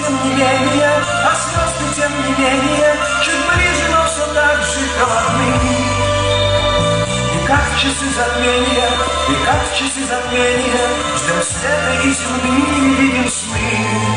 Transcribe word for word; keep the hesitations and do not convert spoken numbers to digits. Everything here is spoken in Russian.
тем не менее, а звезды, тем не менее, чуть ближе, но все так же холодны. И как в часы затмения, и как в часы затмения, ждем света и земли, видим сны.